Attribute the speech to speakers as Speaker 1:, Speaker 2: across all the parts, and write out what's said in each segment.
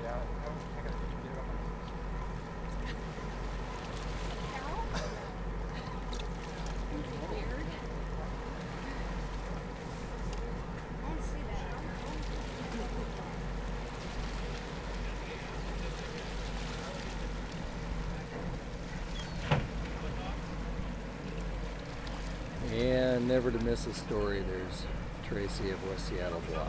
Speaker 1: And never to miss a story, there's Tracy of West Seattle Block.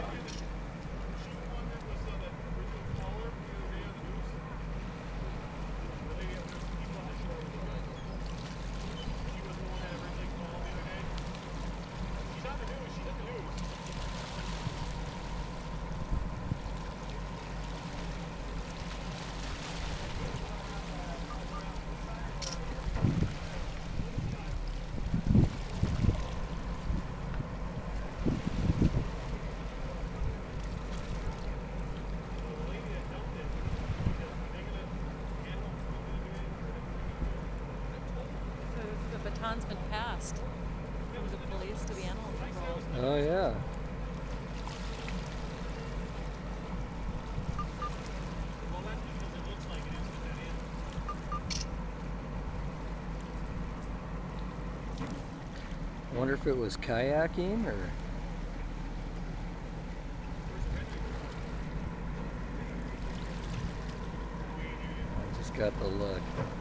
Speaker 2: Baton's been passed from the police to the animal control.
Speaker 1: Oh yeah. I wonder if it was kayaking or... I just got the look.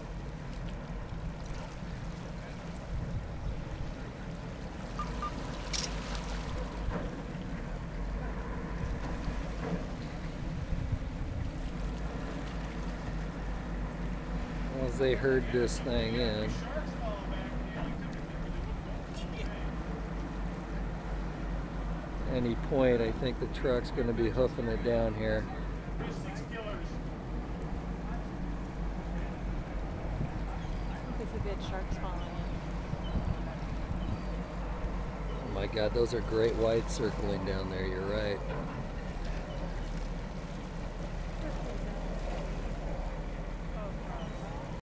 Speaker 1: As they herd this thing in. Any point, I think the truck's going to be hoofing it down here.
Speaker 2: I think they said sharks falling in.
Speaker 1: Oh my God, those are great whites circling down there, you're right.